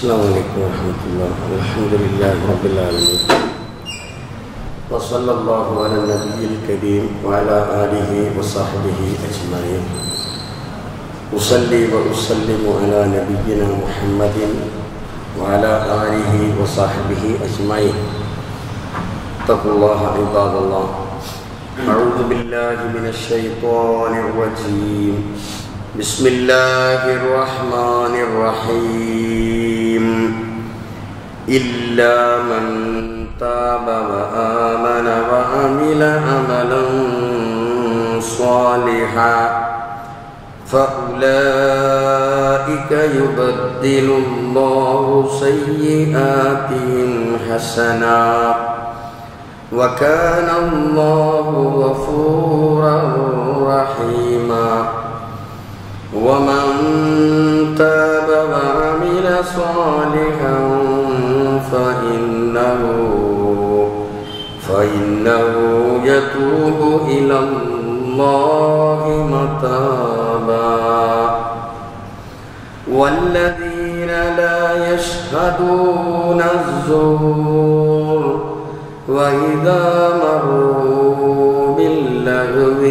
Assalamualaikum warahmatullahi wabarakatuh. Alhamdulillahi rabbil alamin. Wa sallallahu ala nabiyil karim wa ala alihi wa sahbihi ajma'in. Usalli wa usallimu ala nabiyyina Muhammadin wa ala alihi wa sahbihi ajma'in. Taqullaha ibadallah. A'udzu billahi minasy syaithanir rajim. Bismillahirrahmanirrahim. Illa man taba wa amana wa amila amalan salihan fa ulaika yubaddilullahu sayyi'atihim hasanat wa kana Allahu ghafuran rahima. وَمَنْ تَابَ وَعَمِلَ صَالِحًا فَإِنَّهُ يَتُوبُ إِلَى اللَّهِ مَتَابًا وَالَّذِينَ لَا يَشْهَدُونَ الزُّورَ وَإِذَا مَرُّوا بِاللَّغْوِ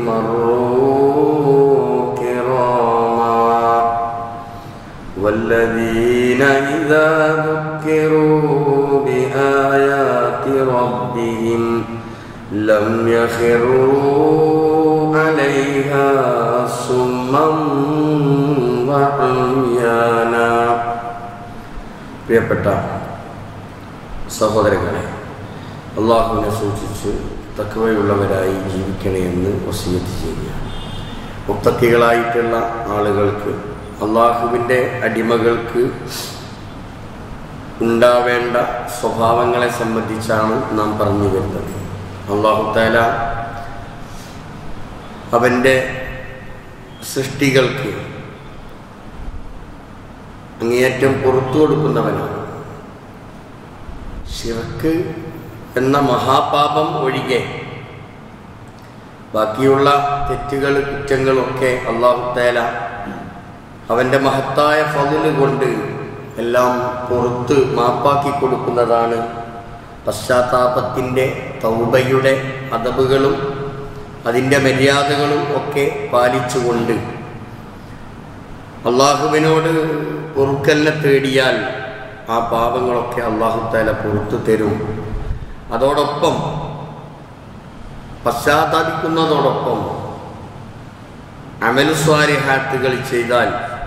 والذين إذا ذكروا بآيات ربهم لم يخروا عليها صما وعميانا. പ്രിയപ്പെട്ട സഹോദരങ്ങളെ, അള്ളാഹുവിനെ സൂക്ഷിച്ച് തഖ്വയുള്ളവരായി ജീവിക്കണമെന്ന് വസിയത്ത് ചെയ്യുകയാണ്. മുത്തഖികളായിട്ടുള്ള ആളുകൾക്ക്, അള്ളാഹുവിൻ്റെ അടിമകൾക്ക് ഉണ്ടാവേണ്ട സ്വഭാവങ്ങളെ സംബന്ധിച്ചാണ് നാം പറഞ്ഞു വരുന്നത്. അല്ലാഹു തആല അവൻ്റെ സൃഷ്ടികൾക്ക് അങ്ങേയറ്റം പുറത്തു കൊടുക്കുന്നവനാണ്. ശിർക്ക് എന്ന മഹാപാപം ഒഴികെ ബാക്കിയുള്ള തെറ്റുകൾ, കുറ്റങ്ങളൊക്കെ അല്ലാഹു തആല അവൻ്റെ മഹത്തായ ഫളിൽ കൊണ്ട് എല്ലാം പുറത്ത് മാപ്പാക്കി കൊടുക്കുന്നതാണ്. പശ്ചാത്താപത്തിൻ്റെ, തൗബയുടെ അദബുകളും അതിൻ്റെ മര്യാദകളും ഒക്കെ പാലിച്ചുകൊണ്ട് അള്ളാഹുവിനോട് പൊറുക്കലിനെ തേടിയാൽ ആ പാപങ്ങളൊക്കെ അല്ലാഹു തആല പുറത്തു തരും. അതോടൊപ്പം പശ്ചാത്താപിക്കുന്നതോടൊപ്പം അമലു സ്വാലിഹാത്തുകൾ ചെയ്താൽ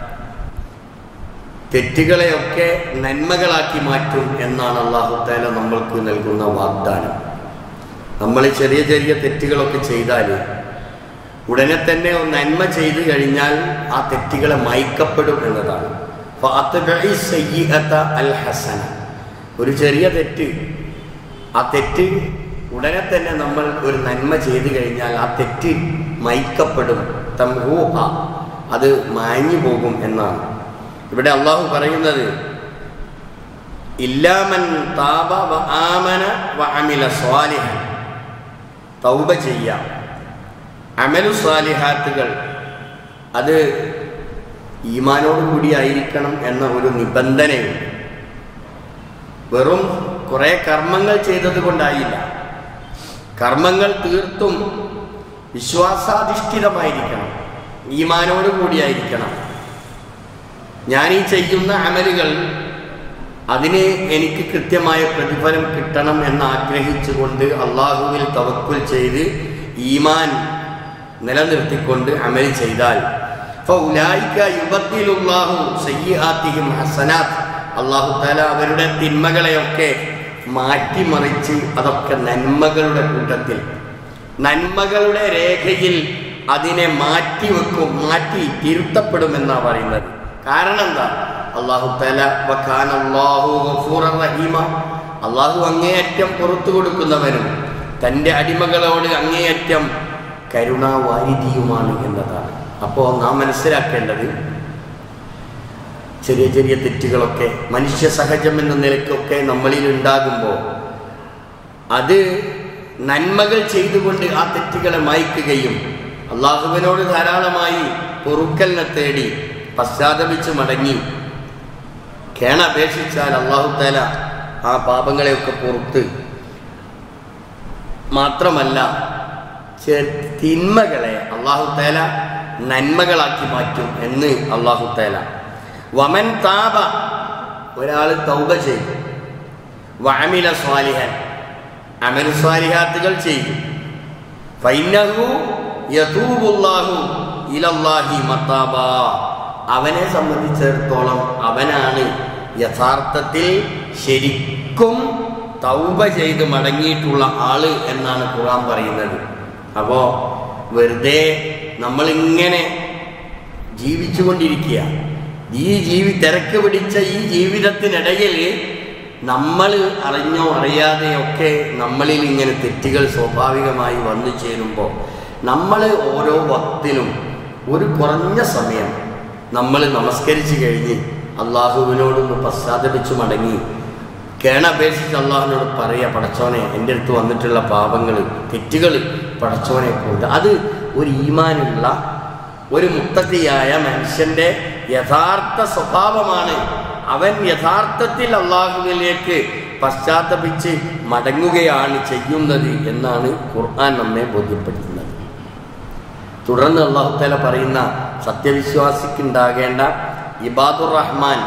തെറ്റുകളെയൊക്കെ നന്മകളാക്കി മാറ്റും എന്നാണ് അല്ലാഹു തആല നമ്മൾക്ക് നൽകുന്ന വാഗ്ദാനം. നമ്മൾ ചെറിയ ചെറിയ തെറ്റുകളൊക്കെ ചെയ്താൽ ഉടനെ തന്നെ നന്മ ചെയ്തു കഴിഞ്ഞാൽ ആ തെറ്റുകളെ മായ്ക്കപ്പെടും എന്നതാണ്. ഫഅത്ബഇ സയ്യിഅത അൽ ഹസന. ഒരു ചെറിയ തെറ്റ്, ആ തെറ്റ് ഉടനെ തന്നെ നമ്മൾ ഒരു നന്മ ചെയ്തു കഴിഞ്ഞാൽ ആ തെറ്റ് മായ്ക്കപ്പെടും. തംഹൂഹ, അത് മാഞ്ഞു പോകും എന്നാണ് ഇവിടെ അള്ളാഹു പറയുന്നത്. ഇല്ലാ മൻ താബ വ ആമന വ അമില സ്വാലിഹൻ. തൗബ ചെയ്യാം, അമലു സ്വാലിഹാത്തുകൾ അത് ഈമാനോട് കൂടി ആയിരിക്കണം എന്ന ഒരു നിബന്ധനയുണ്ട്. വെറും കുറേ കർമ്മങ്ങൾ ചെയ്തത് കൊണ്ടായില്ല. കർമ്മങ്ങൾ തീർത്തും വിശ്വാസാധിഷ്ഠിതമായിരിക്കണം, ഈമാനോട് കൂടിയായിരിക്കണം. ഞാൻ ഈ ചെയ്യുന്ന അമലുകൾ അതിന് എനിക്ക് കൃത്യമായ പ്രതിഫലം കിട്ടണം എന്ന് ആഗ്രഹിച്ചുകൊണ്ട് അള്ളാഹുവിൽ തവക്കുൽ ചെയ്ത് ഈമാൻ നിലനിർത്തിക്കൊണ്ട് അമൽ ചെയ്താൽ ഫൗലൈക യുബദ്ദിലുല്ലാഹു സയ്യിആതിഹിം ഹസനാത്ത്. അല്ലാഹു തആല അവരുടെ തിന്മകളെയൊക്കെ മാറ്റിമറിച്ച് അതൊക്കെ നന്മകളുടെ കൂട്ടത്തിൽ, നന്മകളുടെ രേഖയിൽ അതിനെ മാറ്റിവെക്കും, മാറ്റി തിരുത്തപ്പെടുമെന്നാണ് പറയുന്നത്. കാരണം എന്താ? അല്ലാഹു തആല വകാന അല്ലാഹു ഗഫൂറർ റഹീമ. അല്ലാഹു അങ്ങേയറ്റം പുറത്തു കൊടുക്കുന്നവനും തൻ്റെ അടിമകളോട് അങ്ങേയറ്റം കരുണാവാരിധിയുമാണ് എന്നതാണ്. അപ്പോൾ നാം മനസ്സിലാക്കേണ്ടത്, ചെറിയ ചെറിയ തെറ്റുകളൊക്കെ മനുഷ്യ സഹജം എന്ന നിലയ്ക്കൊക്കെ നമ്മളിൽ ഉണ്ടാകുമ്പോൾ അത് നന്മകൾ ചെയ്തുകൊണ്ട് ആ തെറ്റുകളെ മായ്ക്കുകയും അള്ളാഹുവിനോട് ധാരാളമായി പൊറുക്കലിനെ തേടി പശ്ചാത്തപിച്ച് മടങ്ങി കേണപേക്ഷിച്ചാൽ അല്ലാഹു തആല ആ പാപങ്ങളെയൊക്കെ പുറത്ത് മാത്രമല്ല തിന്മകളെ അല്ലാഹു തആല നന്മകളാക്കി മാറ്റും എന്ന് അല്ലാഹു തആല. വമൻ താബ, ഒരാൾ തൗബ ചെയ്തു, വഅമില സ്വാലിഹൻ, അമൽ സ്വാലിഹാത്തുകൾ ചെയ്തു, ഫഇന്നഹു യതൂബുല്ലാഹു ഇലല്ലാഹി മതാബാ, അവനെ സംബന്ധിച്ചിടത്തോളം അവനാണ് യഥാർത്ഥത്തിൽ ശരിക്കും തൗബ ചെയ്ത് മടങ്ങിയിട്ടുള്ള ആള് എന്നാണ് ഖുർആൻ പറയുന്നത്. അപ്പോൾ വെറുതെ നമ്മളിങ്ങനെ ജീവിച്ചു കൊണ്ടിരിക്കുക, തിരക്ക് പിടിച്ച ഈ ജീവിതത്തിനിടയിൽ നമ്മൾ അറിഞ്ഞോ അറിയാതെയൊക്കെ നമ്മളിൽ ഇങ്ങനെ തെറ്റുകൾ സ്വാഭാവികമായി വന്നു ചേരുമ്പോൾ നമ്മൾ ഓരോ വക്തിലും ഒരു കുറഞ്ഞ സമയം നമ്മൾ നമസ്കരിച്ച് കഴിഞ്ഞ് അള്ളാഹുവിനോടൊന്ന് പശ്ചാത്തപിച്ച് മടങ്ങി കേണപേക്ഷിച്ച് അള്ളാഹുവിനോട് പറയുക, പടച്ചോനെ എൻ്റെ അടുത്ത് വന്നിട്ടുള്ള പാപങ്ങൾ തെറ്റുകൾ പടച്ചോനെ കൊണ്ട്. അത് ഒരു ഈമാനുള്ള ഒരു മുത്തഖിയായ മനുഷ്യൻ്റെ യഥാർത്ഥ സ്വഭാവമാണ്. അവൻ യഥാർത്ഥത്തിൽ അള്ളാഹുവിലേക്ക് പശ്ചാത്തപിച്ച് മടങ്ങുകയാണ് ചെയ്യുന്നത് എന്നാണ് ഖുർആൻ നമ്മെ ബോധ്യപ്പെടുത്തുന്നത്. തുടർന്ന് അല്ലാഹു തആല പറയുന്ന സത്യവിശ്വാസിക്കുണ്ടാകേണ്ട ഇബാദുർ റഹ്മാൻ,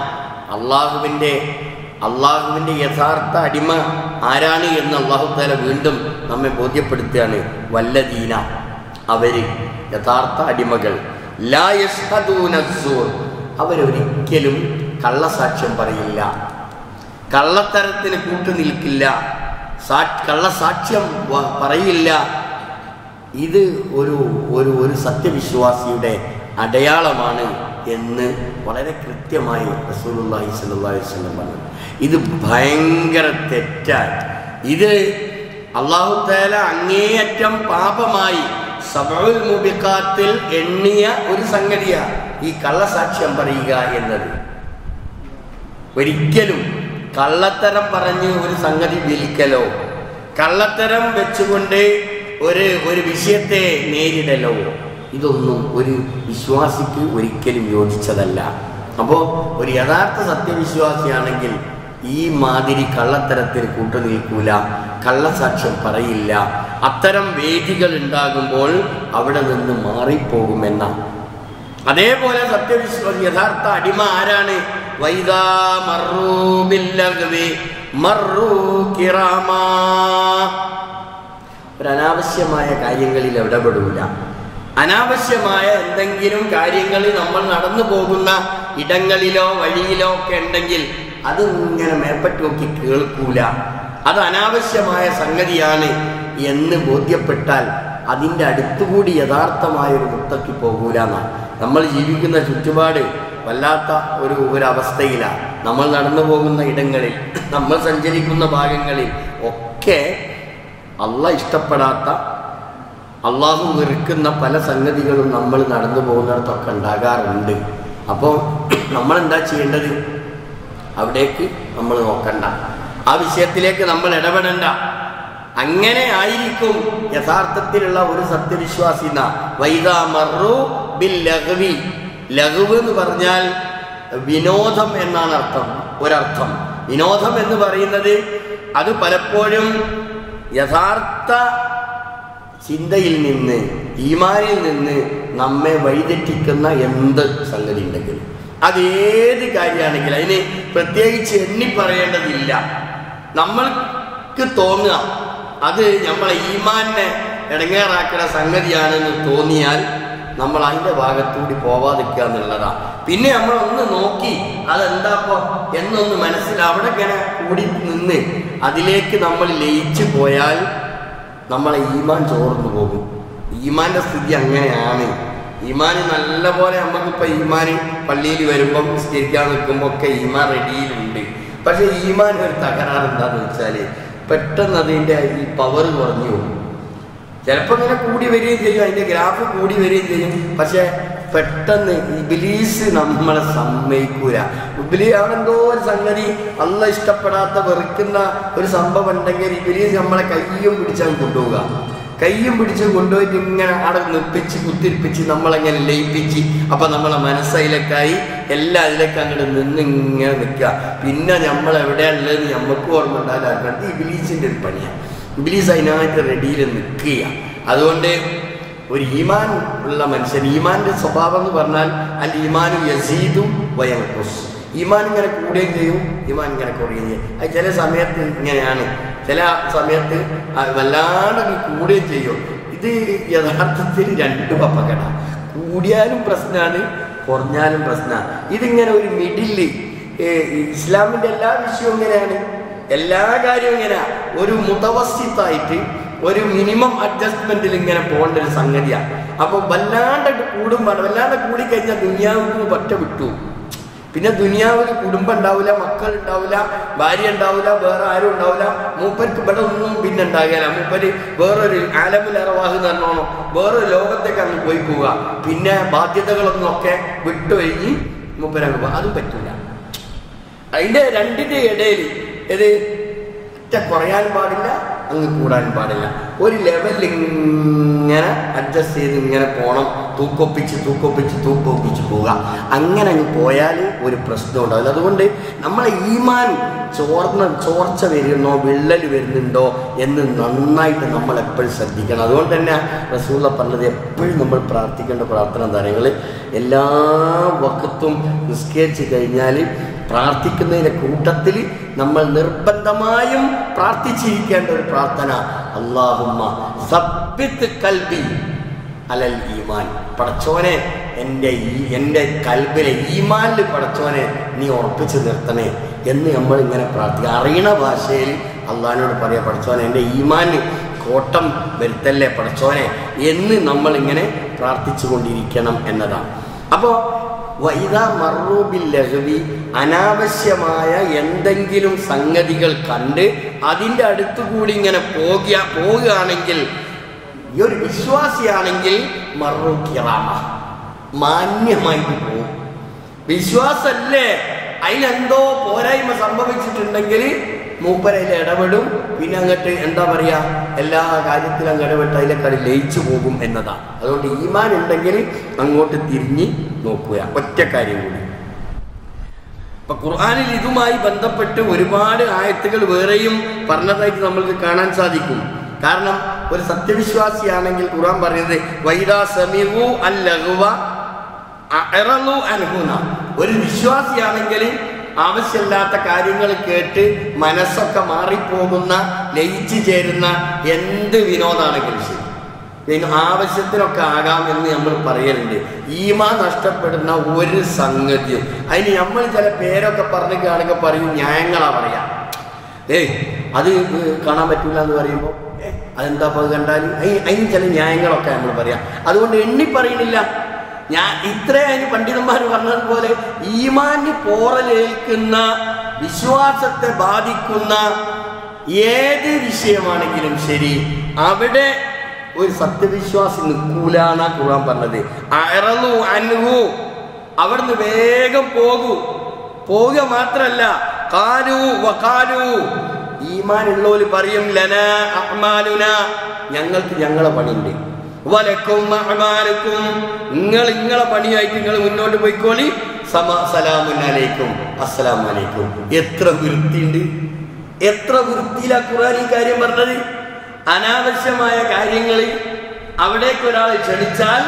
അള്ളാഹുവിൻ്റെ യഥാർത്ഥ അടിമ ആരാണ് എന്ന് അല്ലാഹു തആല വീണ്ടും നമ്മെ ബോധ്യപ്പെടുത്തുകയാണ്. വല്ലദീന, അവര് യഥാർത്ഥ അടിമകൾ, ലാ യശ്ഹദൂന അസ്സൂർ, അവരൊരിക്കലും കള്ളസാക്ഷ്യം പറയില്ല, കള്ളത്തരത്തിന് കൂട്ടുനിൽക്കില്ല, കള്ളസാക്ഷ്യം പറയില്ല. ഇത് ഒരു സത്യവിശ്വാസിയുടെ അടയാളമാണ് എന്ന് വളരെ കൃത്യമായി റസൂലുള്ളാഹി സ്വല്ലല്ലാഹു അലൈഹി വസല്ലം പറഞ്ഞു. ഇത് ഭയങ്കര തെറ്റാണ്. ഇത് അല്ലാഹു തആല അങ്ങേയറ്റം പാപമായി സബഉൽ മുബിഖാത്തിൽ എണ്ണിയ ഒരു സംഗതിയാണ് ഈ കള്ളസാക്ഷ്യം പറയുക എന്നത്. ഒരിക്കലും കള്ളത്തരം പറഞ്ഞ് ഒരു സംഗതി വിൽക്കലോ, കള്ളത്തരം വെച്ചുകൊണ്ട് ഒരു വിഷയത്തെ നേരിടലോ, ഇതൊന്നും ഒരു വിശ്വാസിക്ക് ഒരിക്കലും യോജിച്ചതല്ല. അപ്പോൾ ഒരു യഥാർത്ഥ സത്യവിശ്വാസിയാണെങ്കിൽ ഈ മാതിരി കള്ളത്തരത്തിന് കൂട്ടുനിൽക്കൂല, കള്ളസാക്ഷ്യം പറയില്ല. അത്തരം വേദികൾ ഉണ്ടാകുമ്പോൾ അവിടെ നിന്ന് മാറിപ്പോകുമെന്ന. അതേപോലെ സത്യവിശ്വാസി യഥാർത്ഥ അടിമ ആരാണ്? വൈദാ മർറൂ ബില്ലഗ്വി മർറൂ കിറാമാ, ഒരനാവശ്യമായ കാര്യങ്ങളിൽ ഇടപെടൂല. അനാവശ്യമായ എന്തെങ്കിലും കാര്യങ്ങൾ നമ്മൾ നടന്നു പോകുന്ന ഇടങ്ങളിലോ വഴിയിലോ ഒക്കെ ഉണ്ടെങ്കിൽ അത് ഇങ്ങനെ മേൽപ്പറ്റ് നോക്കി കേൾക്കൂല. അത് അനാവശ്യമായ സംഗതിയാണ് എന്ന് ബോധ്യപ്പെട്ടാൽ അതിൻ്റെ അടുത്തുകൂടി യഥാർത്ഥമായൊരു മുത്തക്കി പോകൂല എന്നാണ്. നമ്മൾ ജീവിക്കുന്ന ചുറ്റുപാട് വല്ലാത്ത ഒരവസ്ഥയിലാണ്. നമ്മൾ നടന്നു പോകുന്ന ഇടങ്ങളിൽ, നമ്മൾ സഞ്ചരിക്കുന്ന ഭാഗങ്ങളിൽ ഒക്കെ അള്ളാഹ് ഇഷ്ടപ്പെടാത്ത, അള്ളാഹു വെറുക്കുന്ന പല സംഗതികളും നമ്മൾ നടന്നു പോകുന്നിടത്തൊക്കെ ഉണ്ടാകാറുണ്ട്. അപ്പോൾ നമ്മളെന്താ ചെയ്യേണ്ടത്? അവിടേക്ക് നമ്മൾ നോക്കണ്ട, ആ വിഷയത്തിലേക്ക് നമ്മൾ ഇടപെടണ്ട. അങ്ങനെ ആയിരിക്കും യഥാർത്ഥത്തിലുള്ള ഒരു സത്യവിശ്വാസി. വൈദാ മർറൂ ബിൽ ലഗ്വി, ലഗ്വ് എന്ന് പറഞ്ഞാൽ വിനോദം എന്നാണ് ഒരർത്ഥം. വിനോദം എന്ന് പറയുന്നത് അത് പലപ്പോഴും യഥാർത്ഥ ചിന്തയിൽ നിന്ന്, ഈമാനിൽ നിന്ന് നമ്മെ വഴിതെറ്റിക്കുന്ന എന്ത് സംഗതി ഉണ്ടെങ്കിലും, അതേത് കാര്യമാണെങ്കിലും അതിന് പ്രത്യേകിച്ച് എണ്ണി പറയേണ്ടതില്ല. നമ്മൾക്ക് തോന്നുക അത് നമ്മളെ ഈമാനെ ഇടങ്ങേറാക്കുന്ന സംഗതിയാണെന്ന് തോന്നിയാൽ നമ്മൾ അതിൻ്റെ ഭാഗത്തൂടി പോവാതിരിക്കുക എന്നുള്ളതാണ്. പിന്നെ നമ്മളൊന്ന് നോക്കി അതെന്താപ്പോ എന്നൊന്ന് അവിടെ ഇങ്ങനെ കൂടി നിന്ന് അതിലേക്ക് നമ്മൾ ലയിച്ചു പോയാൽ നമ്മളെ ഈമാൻ ചോർന്നു പോകും. ഈമാൻ്റെ സ്ഥിതി അങ്ങനെയാണ്. ഈമാന് നല്ലപോലെ നമുക്കിപ്പോൾ ഈമാന് പള്ളിയിൽ വരുമ്പം നിസ്കരിക്കാൻ നിൽക്കുമ്പോൾ ഒക്കെ ഈമാൻ റെഡിയിലുണ്ട്. പക്ഷെ ഈമാൻ ഒരു തകരാറ് എന്താണെന്ന് വെച്ചാൽ പെട്ടെന്ന് അതിൻ്റെ ഈ പവർ കുറഞ്ഞു പോകും. ചിലപ്പോൾ ഇങ്ങനെ കൂടി വരികയും ചെയ്യും, അതിൻ്റെ ഗ്രാഫ് കൂടി വരികയും ചെയ്യും. പക്ഷെ പെട്ടെന്ന് ഇബ്ലീസ് നമ്മളെ സമ്മതിക്കൂല. അവിടെന്തോ ഒരു സംഗതി അള്ളാഹ് ഇഷ്ടപ്പെടാത്ത വെറുക്കുന്ന ഒരു സംഭവം ഉണ്ടെങ്കിൽ ഇബ്ലീസ് നമ്മളെ കയ്യും പിടിച്ചാൽ കൊണ്ടുപോവുക. കയ്യും പിടിച്ച് കൊണ്ടുപോയിട്ട് ഇങ്ങനെ അവിടെ നിർപ്പിച്ച് കുത്തിരിപ്പിച്ച് നമ്മളെങ്ങനെ ലയിപ്പിച്ച് അപ്പം നമ്മളെ മനസ്സയിലേക്കായി എല്ലാം അതിലേക്ക് അങ്ങോട്ട് നിന്ന് ഇങ്ങനെ നിൽക്കുക. പിന്നെ നമ്മൾ എവിടെയാണുള്ളത് നമുക്ക് ഓർമ്മ ഉണ്ടാകാൻ ഇബിലീസിൻ്റെ ഒരു പണിയാണ്. ഇബിലീസ് അതിനായിട്ട് റെഡിയിൽ നിൽക്കുക. അതുകൊണ്ട് ഒരു ഈമാൻ ഉള്ള മനുഷ്യൻ, ഈമാൻ്റെ സ്വഭാവം എന്ന് പറഞ്ഞാൽ അൽ ഈമാനു യസീദും വയൻഖുസ്. ഈമാൻ ഇങ്ങനെ കൂടുകയും ചെയ്യും, ഈമാൻ ഇങ്ങനെ കുറയുകയും ചെയ്യും. അത് ചില സമയത്ത് ഇങ്ങനെയാണ്, ചില സമയത്ത് വല്ലാണ്ട് കൂടുകയും ചെയ്യും. ഇത് യഥാർത്ഥത്തിൽ രണ്ടും അപകടമാണ്. കൂടിയാലും പ്രശ്നമാണ്, കുറഞ്ഞാലും പ്രശ്നമാണ്. ഇതിങ്ങനെ ഒരു മിഡില്. ഇസ്ലാമിൻ്റെ എല്ലാ വിഷയവും ഇങ്ങനെയാണ്, എല്ലാ കാര്യവും ഇങ്ങനെയാണ്. ഒരു മുതവസ്സിത്തായിട്ട് ഒരു മിനിമം അഡ്ജസ്റ്റ്മെന്റിൽ ഇങ്ങനെ പോകേണ്ട ഒരു സംഗതിയാണ്. അപ്പോൾ വല്ലാണ്ട് കൂടുമ്പോൾ, വല്ലാണ്ട് കൂടിക്കഴിഞ്ഞാൽ ദുനിയാവിന് പറ്റ വിട്ടു. പിന്നെ ദുനിയാവിൽ കുടുംബം ഉണ്ടാവില്ല, മക്കൾ ഉണ്ടാവില്ല, ഭാര്യ ഉണ്ടാവില്ല, വേറെ ആരും ഉണ്ടാവില്ല. മൂപ്പർക്ക് ഇവിടെ ഒന്നും പിന്നെ ഉണ്ടാകില്ല. മൂപ്പര് വേറൊരു ആലമുൽ അർവാഹ് എന്ന് പറഞ്ഞോണോ വേറൊരു ലോകത്തേക്ക് അങ്ങ് പോയി പോവുക. പിന്നെ ബാധ്യതകളൊന്നൊക്കെ വിട്ടുകഴിഞ്ഞ് മൂപ്പരങ്ങ് പോകുക. അതും പറ്റില്ല. അതിൻ്റെ രണ്ടിൻ്റെ ഇടയിൽ ഇത് ഒറ്റ കുറയാനും പാടില്ല, അങ്ങ് കൂടാനും പാടില്ല. ഒരു ലെവലിൽ ഇങ്ങനെ അഡ്ജസ്റ്റ് ചെയ്ത് ഇങ്ങനെ പോകണം. തൂക്കൊപ്പിച്ച് പോവുക. അങ്ങനെ അങ്ങ് പോയാൽ ഒരു പ്രശ്നം ഉണ്ടാവില്ല. അതുകൊണ്ട് നമ്മളെ ഈമാൻ ചോർച്ച വരുന്നോ വിള്ളൽ വരുന്നുണ്ടോ എന്ന് നന്നായിട്ട് നമ്മൾ എപ്പോഴും ശ്രദ്ധിക്കണം. അതുകൊണ്ട് തന്നെ റസൂലുള്ള പറഞ്ഞത് എപ്പോഴും നമ്മൾ പ്രാർത്ഥിക്കേണ്ട പ്രാർത്ഥന കാര്യങ്ങൾ എല്ലാ വഖത്തും നിസ്കരിച്ച് കഴിഞ്ഞാൽ പ്രാർത്ഥിക്കുന്നതിൻ്റെ കൂട്ടത്തിൽ നമ്മൾ നിർബന്ധമായും പ്രാർത്ഥിച്ചിരിക്കേണ്ട ഒരു പ്രാർത്ഥന, അല്ലാഹുമ്മ സബ്ബിത് ഖൽബി അലൽ ഈമാൻ. പടച്ചോനെ എൻ്റെ കൽബിലെ ഈമാനിൽ പടച്ചോനെ നീ ഉറപ്പിച്ച് നിർത്തണേ എന്ന് നമ്മൾ ഇങ്ങനെ പ്രാർത്ഥിക്കുക. അറിയണ ഭാഷയിൽ അള്ളാഹിനോട് പറയാം, പടച്ചോനെ എൻ്റെ ഈമാനിൽ കോട്ടം വരുത്തല്ലേ പടച്ചോനെ എന്ന് നമ്മളിങ്ങനെ പ്രാർത്ഥിച്ചു കൊണ്ടിരിക്കണം എന്നതാണ്. അപ്പോൾ വൈദാ മർറൂബിൽ ലഹ്വി, അനാവശ്യമായ എന്തെങ്കിലും സംഗതികൾ കണ്ട് അതിൻ്റെ അടുത്തുകൂടി ഇങ്ങനെ പോവുകയാണെങ്കിൽ, ഈ ഒരു വിശ്വാസിയാണെങ്കിൽ മർറൂ കിറാമ, മാന്യമായിട്ട് പോകും. വിശ്വാസല്ലേ അതിനെന്തോ പോരായ്മ സംഭവിച്ചിട്ടുണ്ടെങ്കിൽ മൂപ്പരയിൽ ഇടപെടും. പിന്നെ അങ്ങോട്ട് എന്താ പറയുക, എല്ലാ കാര്യത്തിലും അങ്ങ് ഇടപെട്ട് അതിലേക്കാട് ലയിച്ചു പോകും എന്നതാണ്. അതുകൊണ്ട് ഈമാൻ ഉണ്ടെങ്കിൽ അങ്ങോട്ട് തിരിഞ്ഞ് നോക്കുക. ഒറ്റ കാര്യം കൂടി, ഇപ്പൊ ഖുർആനിൽ ഇതുമായി ബന്ധപ്പെട്ട് ഒരുപാട് ആയത്തുകൾ വേറെയും പറഞ്ഞതായിട്ട് നമ്മൾക്ക് കാണാൻ സാധിക്കും. കാരണം ഒരു സത്യവിശ്വാസിയാണെങ്കിൽ ഖുർആൻ പറയുന്നത് വൈദാ സമീഉ അൽ-ലഗ്വ അഅറളു അൻഹു. ഒരു വിശ്വാസിയാണെങ്കിൽ ആവശ്യമില്ലാത്ത കാര്യങ്ങൾ കേട്ട് മനസ്സൊക്കെ മാറിപ്പോകുന്ന, ലയിച്ചു ചേരുന്ന എന്ത് വിനോദാണെങ്കിലും ശരി, പിന്നെ ആവശ്യത്തിനൊക്കെ ആകാമെന്ന് നമ്മൾ പറയലുണ്ട്. ഈമാൻ നഷ്ടപ്പെടുന്ന ഒരു സംഗതിയും അതിന് നമ്മൾ ചില പേരൊക്കെ പറഞ്ഞിട്ടാണെങ്കിൽ പറയും ന്യായങ്ങളാ പറയാം. അത് കാണാൻ പറ്റില്ല എന്ന് പറയുമ്പോൾ അതെന്താ അത് കണ്ടാൽ അതിന് ചില ന്യായങ്ങളൊക്കെ നമ്മൾ പറയാം. അതുകൊണ്ട് എണ്ണി പറയുന്നില്ല. ഞാൻ അതിന് പണ്ഡിതന്മാർ പറഞ്ഞതുപോലെ ഈമാന് പോറലേൽക്കുന്ന, വിശ്വാസത്തെ ബാധിക്കുന്ന ഏത് വിഷയമാണെങ്കിലും ശരി അവിടെ ഒരു സത്യവിശ്വാസി നിൽക്കൂലാണ് ഖുർആൻ പറഞ്ഞത്. അഅറളു അൻഹു, അവിടുന്ന് വേഗം പോകുക മാത്രല്ല, ഖാലു വഖാലു, ഈമാനുള്ളവർ പറയും ലനാ അഅ്മാലുന, ഞങ്ങൾക്ക് ഞങ്ങളെ പണിയുണ്ട്, വലക്കും അഅ്മാലുക്കും, നിങ്ങളെ പണിയായിട്ട് നിങ്ങൾ മുന്നോട്ട് പോയിക്കോളി, സലാമുൻ അലൈക്കും, അസ്സലാമു അലൈക്കും. എത്ര വൃത്തിയുണ്ട്, എത്ര വൃത്തിയിലാ ഖുർആൻ ഈ കാര്യം പറഞ്ഞത്. അനാവശ്യമായ കാര്യങ്ങളിൽ അവിടേക്ക് ഒരാൾ ക്ഷണിച്ചാൽ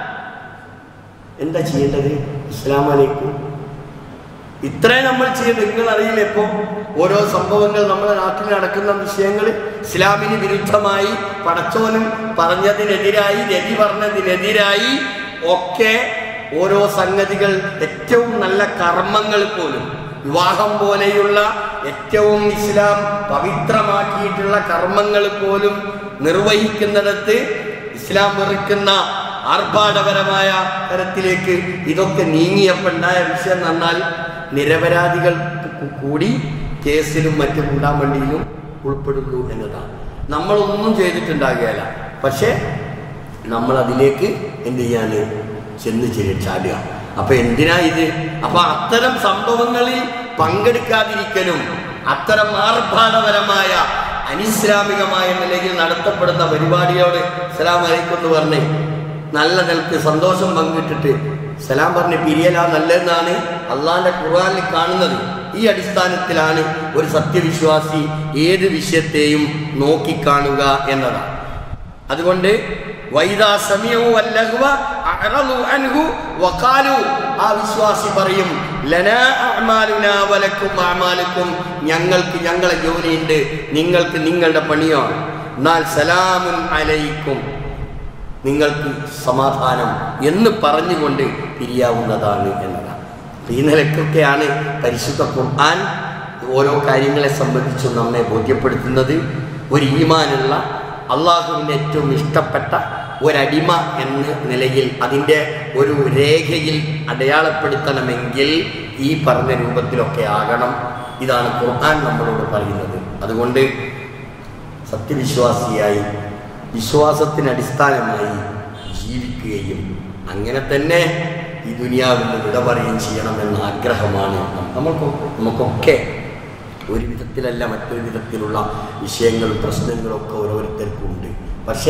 എന്താ ചെയ്യേണ്ടത്? അസ്സലാമു അലൈക്കും. ഇത്രയും നമ്മൾ ചെയ്ത് നിങ്ങൾ അറിയില്ല. ഇപ്പോൾ ഓരോ സംഭവങ്ങൾ നമ്മുടെ നാട്ടിൽ നടക്കുന്ന വിഷയങ്ങൾ ഇസ്ലാമിന് വിരുദ്ധമായി, പടച്ചോനും പറഞ്ഞതിനെതിരായി, നബി പറഞ്ഞതിനെതിരായി ഒക്കെ ഓരോ സംഗതികൾ, ഏറ്റവും നല്ല കർമ്മങ്ങൾ പോലും, വിവാഹം പോലെയുള്ള ഏറ്റവും ഇസ്ലാം പവിത്രമാക്കിയിട്ടുള്ള കർമ്മങ്ങൾ പോലും നിർവഹിക്കുന്നിടത്ത് ഇസ്ലാം വെറുക്കുന്ന ആർഭാടപരമായ തരത്തിലേക്ക് ഇതൊക്കെ നീങ്ങിയപ്പോണ്ടായ വിഷയം എന്ന് പറഞ്ഞാൽ നിരപരാധികൾ കൂടി കേസിലും മറ്റു കൂടാവണ്ടിയിലും ഉൾപ്പെടുന്നു എന്നതാണ്. നമ്മളൊന്നും ചെയ്തിട്ടുണ്ടാകുകയില്ല, പക്ഷെ നമ്മൾ അതിലേക്ക് എന്ത് ചെയ്യാന് ചെന്ന് ചാടുക. അപ്പൊ എന്തിനാ ഇത്? അപ്പൊ അത്തരം സംഭവങ്ങളിൽ പങ്കെടുക്കാതിരിക്കലും, അത്തരം ആർഭാടപരമായ അനിസ്ലാമികമായ നിലയിൽ നടത്തപ്പെടുന്ന പരിപാടിയോട് സലാം അലൈക്കും എന്ന് പറഞ്ഞ് നല്ല നിലക്ക് സന്തോഷം പങ്കിട്ടിട്ട് സലാം പറഞ്ഞ് പിരിയലാ നല്ലതെന്നാണ് അള്ളാഹിന്റെ ഖുർആനിൽ കാണുന്നത്. ഈ അടിസ്ഥാനത്തിലാണ് ഒരു സത്യവിശ്വാസി ഏത് വിഷയത്തെയും നോക്കിക്കാണുക എന്നതാണ്. അതുകൊണ്ട് വൈദാ സമീഉ വല്ലഹ്വ അഅറദു അൻഹു വഖാലു, ആ വിശ്വാസി പറയും ലനാ അഅമാലുനാ വലക്കും അഅമാലുക്കും, ഞങ്ങൾക്ക് ഞങ്ങളെ ജോലിയുണ്ട്, നിങ്ങൾക്ക് നിങ്ങളുടെ പണിയാണ്. എന്നാൽ സലാമുൻ അലൈക്കും, നിങ്ങൾക്ക് സമാധാനം എന്ന് പറഞ്ഞുകൊണ്ട് പിരിയാവുന്നതാണ് എന്നതാണ്. ഈ നിലക്കൊക്കെയാണ് പരിശുദ്ധ ഖുർആൻ ഓരോ കാര്യങ്ങളെ സംബന്ധിച്ചും നമ്മെ ബോധ്യപ്പെടുത്തുന്നത്. ഒരു ഈമാനുള്ള അള്ളാഹുവിന് ഏറ്റവും ഇഷ്ടപ്പെട്ട ഒരടിമ എന്ന നിലയിൽ അതിൻ്റെ ഒരു രേഖയിൽ അടയാളപ്പെടുത്തണമെങ്കിൽ ഈ പറഞ്ഞ രൂപത്തിലൊക്കെ ആകണം. ഇതാണ് ഖുർആൻ നമ്മളോട് പറയുന്നത്. അതുകൊണ്ട് സത്യവിശ്വാസിയായി വിശ്വാസത്തിന് അടിസ്ഥാനമായി ജീവിക്കുകയും അങ്ങനെ തന്നെ ഈ ദുനിയാവിൽ നിന്ന് വിട പറയുകയും ചെയ്യണമെന്ന ആഗ്രഹമാണ് നമുക്കൊക്കെ. ഒരു വിധത്തിലല്ല മറ്റൊരു വിധത്തിലുള്ള വിഷയങ്ങളും പ്രശ്നങ്ങളും ഒക്കെ ഓരോരുത്തർക്കും ഉണ്ട്. പക്ഷേ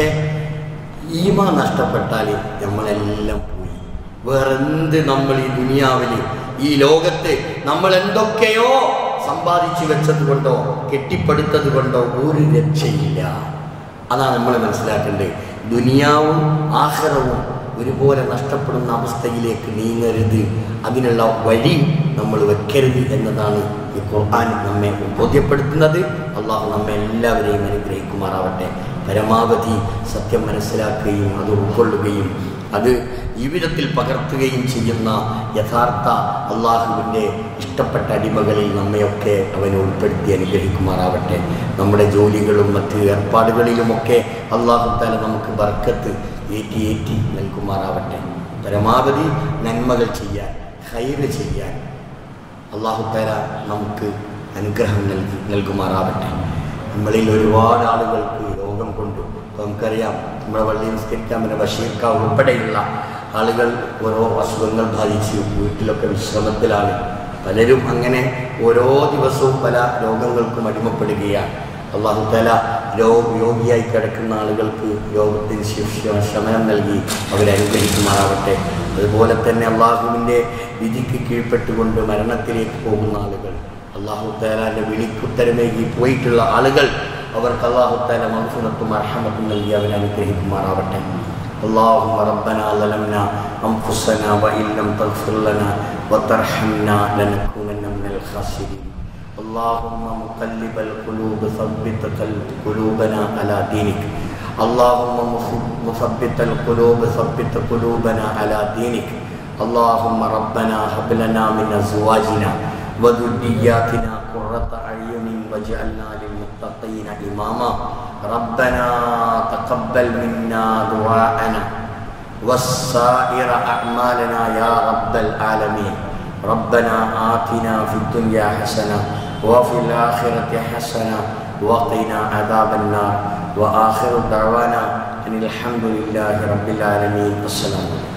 ഈമാൻ നഷ്ടപ്പെട്ടാൽ നമ്മളെല്ലാം പോയി. വേറെന്ത് നമ്മൾ ഈ ദുനിയാവിൽ ഈ ലോകത്ത് നമ്മൾ എന്തൊക്കെയോ സമ്പാദിച്ചു വെച്ചത് കൊണ്ടോ കെട്ടിപ്പടുത്തത് കൊണ്ടോ ഒരു രക്ഷയില്ല. അതാണ് നമ്മൾ മനസ്സിലാക്കേണ്ടത്. ദുനിയാവും ആഖിറവും ഒരുപോലെ നഷ്ടപ്പെടുന്ന അവസ്ഥയിലേക്ക് നീങ്ങരുത്, അതിനുള്ള വഴി നമ്മൾ വെക്കരുത് എന്നതാണ് ഈ ഖുർആൻ നമ്മെ ബോധ്യപ്പെടുത്തുന്നത്. അള്ളാഹു നമ്മെ എല്ലാവരെയും അനുഗ്രഹിക്കുമാറാവട്ടെ. പരമാവധി സത്യം മനസ്സിലാക്കുകയും അത് ഉൾക്കൊള്ളുകയും അത് ജീവിതത്തിൽ പകർത്തുകയും ചെയ്യുന്ന യഥാർത്ഥ അള്ളാഹുവിൻ്റെ ഇഷ്ടപ്പെട്ട അടിമകളിൽ നമ്മയൊക്കെ അവനെ ഉൾപ്പെടുത്തി അനുഗ്രഹിക്കുമാറാവട്ടെ. നമ്മുടെ ജോലികളും മറ്റ് ഏർപ്പാടുകളിലുമൊക്കെ അള്ളാഹു തആല നമുക്ക് ബർക്കത്ത് ഏറ്റി നൽകുമാറാവട്ടെ. പരമാവധി നന്മകൾ ചെയ്യാൻ, ഖൈറ് ചെയ്യാൻ അള്ളാഹു തആല നമുക്ക് അനുഗ്രഹം നൽകുമാറാവട്ടെ. നമ്മളിൽ ഒരുപാട് ആളുകൾക്ക് രോഗം കൊണ്ടു. നമുക്കറിയാം, നമ്മുടെ പള്ളിയിൽ നിസ്കരിക്കാൻ പറ്റുന്ന ബഷീർക്ക ഉൾപ്പെടെയുള്ള ആളുകൾ ഓരോ അസുഖങ്ങൾ ബാധിച്ച് വീട്ടിലൊക്കെ വിശ്രമത്തിലാണ്. പലരും അങ്ങനെ ഓരോ ദിവസവും പല രോഗങ്ങൾക്കും അടിമപ്പെടുകയാണ്. അള്ളാഹു തആല രോഗിയായി കിടക്കുന്ന ആളുകൾക്ക് രോഗത്തിന് ശമനം നൽകി അവരെ അനുഗ്രഹിക്കുമാറാവട്ടെ. അതുപോലെ തന്നെ അള്ളാഹുവിൻ്റെ വിധിക്ക് കീഴ്പ്പെട്ടുകൊണ്ട് മരണത്തിലേക്ക് പോകുന്ന ആളുകൾ, അള്ളാഹു തആലയുടെ വിളിക്കുത്തരമേകി പോയിട്ടുള്ള ആളുകൾ, അവർക്ക് അള്ളാഹു തആല മഗ്ഫിറത്തും റഹ്മത്തും നൽകി അവരെ അനുഗ്രഹിക്കുമാറാവട്ടെ. اللهم ربنا ظلمنا أنفسنا وإن لم تغفر لنا وترحمنا لنكونن من الخاسرين. اللهم مقلب القلوب ثبت قلوبنا على دينك. اللهم مثبت القلوب ثبت قلوبنا على دينك. اللهم ربنا هب لنا من أزواجنا وذرياتنا قرة أعين واجعلنا للمتقين إماما. ربنا تقبل منا دعاءنا وسائر أعمالنا يا رب العالمين. ربنا آتنا في الدنيا حسنة وفي الآخرة حسنة وقنا عذاب النار. وآخر دعوانا أن الحمد لله رب العالمين. السلام عليكم.